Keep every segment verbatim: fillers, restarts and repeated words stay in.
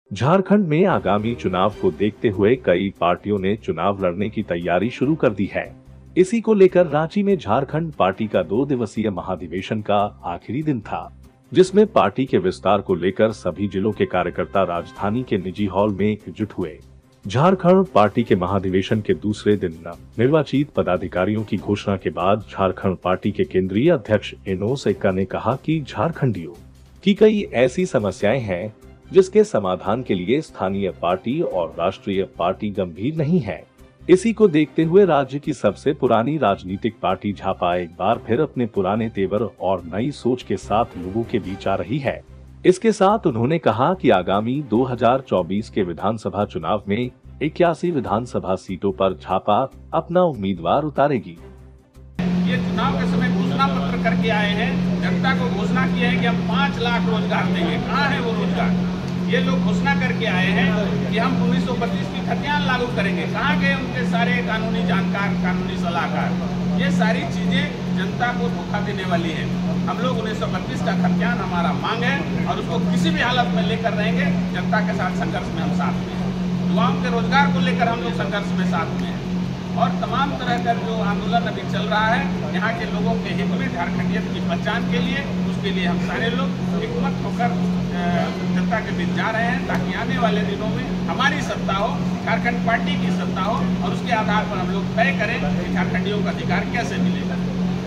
झारखंड में आगामी चुनाव को देखते हुए कई पार्टियों ने चुनाव लड़ने की तैयारी शुरू कर दी है। इसी को लेकर रांची में झारखंड पार्टी का दो दिवसीय महाधिवेशन का आखिरी दिन था, जिसमें पार्टी के विस्तार को लेकर सभी जिलों के कार्यकर्ता राजधानी के निजी हॉल में एकजुट हुए। झारखंड पार्टी के महाधिवेशन के दूसरे दिन निर्वाचित पदाधिकारियों की घोषणा के बाद झारखंड पार्टी के केंद्रीय अध्यक्ष एनोस एक्का ने कहा कि झारखंडियों की कई ऐसी समस्याएं हैं जिसके समाधान के लिए स्थानीय पार्टी और राष्ट्रीय पार्टी गंभीर नहीं है। इसी को देखते हुए राज्य की सबसे पुरानी राजनीतिक पार्टी झापा एक बार फिर अपने पुराने तेवर और नई सोच के साथ लोगों के बीच आ रही है। इसके साथ उन्होंने कहा कि आगामी दो हज़ार चौबीस के विधानसभा चुनाव में इक्यासी विधानसभा सीटों पर झापा अपना उम्मीदवार उतारेगी। ये चुनाव के समय घोषणा पत्र करके आए हैं, जनता को घोषणा किया है कि हम पाँच लाख रोजगार देंगे। कहाँ है वो रोजगार? ये लोग घोषणा करके आए हैं कि हम उन्नीस सौ बत्तीस की खतियान लागू करेंगे। कहाँ गए उनके सारे कानूनी जानकार, कानूनी सलाहकार? ये सारी चीजें जनता को धोखा देने वाली है। हम लोग उन्नीस सौ बत्तीस का खतियान हमारा मांग है और उसको किसी भी हालत में लेकर रहेंगे। जनता के साथ संघर्ष में हम साथ में हैं। युवाओं के रोजगार को लेकर हम लोग संघर्ष में साथ में हैं और तमाम तरह का जो आंदोलन अभी चल रहा है यहाँ के लोगों के हित में, झारखंडियत की पहचान के लिए, उसके लिए हम सारे लोग एकमत होकर जनता के बीच जा रहे हैं, ताकि आने वाले दिनों में हमारी सत्ता हो, झारखंड पार्टी की सत्ता हो और उसके आधार पर हम लोग तय करें कि झारखंडियों का अधिकार कैसे मिलेगा।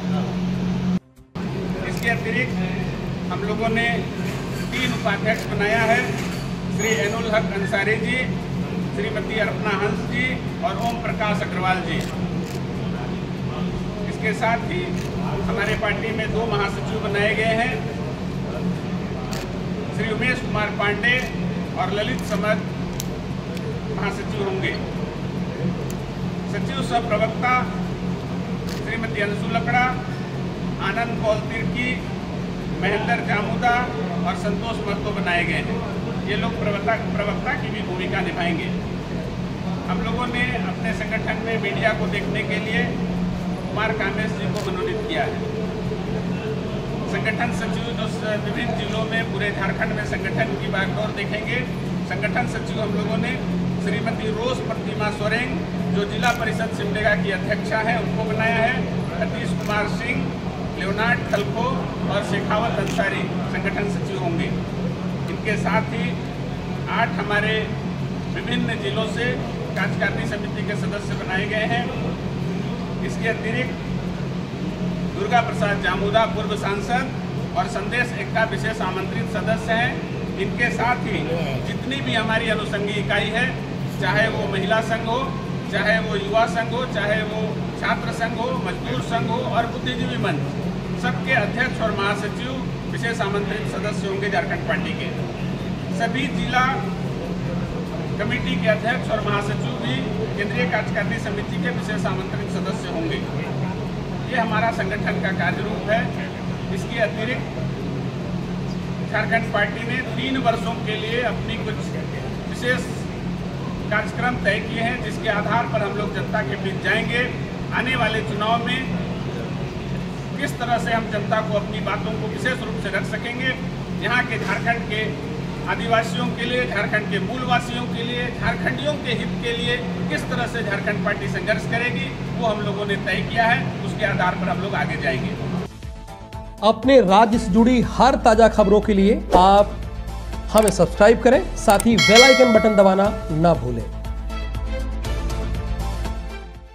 इसके अतिरिक्त हम लोगों ने तीन उपाध्यक्ष बनाया है, श्री एनुल हक अंसारी जी, श्रीमती अर्पणा हंस जी और ओम प्रकाश अग्रवाल जी। इसके साथ ही हमारे पार्टी में दो महासचिव बनाए गए हैं, श्री उमेश कुमार पांडे और ललित समद महासचिव होंगे। सचिव सह प्रवक्ता श्रीमती अंशु लकड़ा, आनंद कौल तिर्की, महेंद्र जामुदा और संतोष महतो बनाए गए हैं। ये लोग प्रवक्ता प्रवक्ता की भी भूमिका निभाएंगे। हम लोगों ने अपने संगठन में मीडिया को देखने के लिए कुमार कामेश जी को मनोनीत किया है। संगठन सचिव जो विभिन्न जिलों में पूरे झारखंड में संगठन की बागडोर देखेंगे, संगठन सचिव हम लोगों ने श्रीमती रोज प्रतिमा सोरेंग जो जिला परिषद सिमडेगा की अध्यक्षा है उनको बनाया है। सतीश कुमार सिंह, लियोनार्ड खलखो और शेखावत अंसारी संगठन सचिव होंगे। इनके साथ ही आठ हमारे विभिन्न जिलों से कार्यकारिणी समिति के सदस्य बनाए गए हैं। इसके अतिरिक्त दुर्गा प्रसाद जामुदा पूर्व सांसद और संदेश एक्का विशेष आमंत्रित सदस्य हैं। इनके साथ ही जितनी भी हमारी अनुषंगी इकाई है, चाहे वो महिला संघ हो, चाहे वो युवा संघ हो, चाहे वो छात्र संघ हो, मजदूर संघ हो और बुद्धिजीवी मंच, सबके अध्यक्ष और महासचिव विशेष आमंत्रित सदस्य होंगे झारखंड पार्टी के। सभी जिला कमेटी के अध्यक्ष और महासचिव भी केंद्रीय कार्यकारिणी समिति के विशेष आमंत्रित सदस्य होंगे। ये हमारा संगठन का कार्य रूप है। इसके अतिरिक्त झारखंड पार्टी ने तीन वर्षों के लिए अपनी कुछ विशेष कार्यक्रम तय किए हैं, जिसके आधार पर हम लोग जनता के बीच जाएंगे। आने वाले चुनाव में किस तरह से हम जनता को अपनी बातों को विशेष रूप से रख सकेंगे, यहाँ के झारखंड के आदिवासियों के लिए, झारखंड के मूलवासियों के लिए, झारखंडियों के हित के लिए किस तरह से झारखंड पार्टी संघर्ष करेगी, वो हम लोगों ने तय किया है। उसके आधार पर हम लोग आगे जाएंगे। अपने राज्य से जुड़ी हर ताजा खबरों के लिए आप हमें सब्सक्राइब करें, साथ ही बेल आइकन बटन दबाना ना भूलें।